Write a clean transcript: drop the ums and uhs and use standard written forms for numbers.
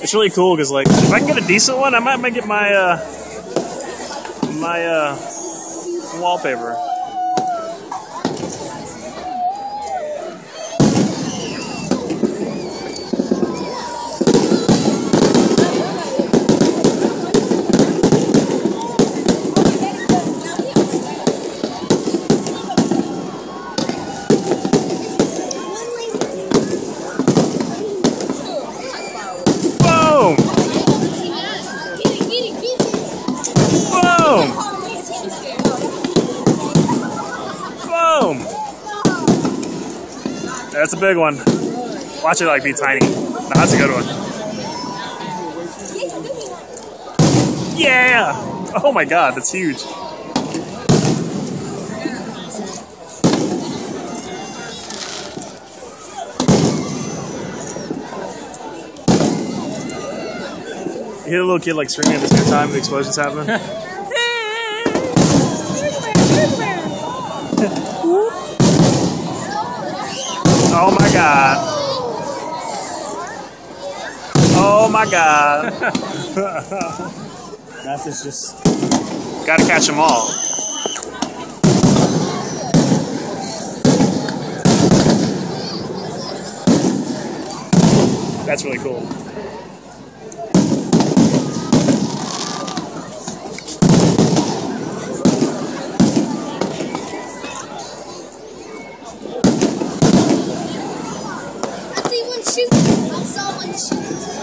It's really cool because, like, if I can get a decent one, I might get my wallpaper. Boom! That's a big one. Watch it like be tiny. No, that's a good one. Yeah! Oh my god, that's huge. You hear a little kid like screaming at the same time the explosion's happening? Oh my god. Oh my god. That is just... Gotta catch them all. That's really cool. I saw one shoot.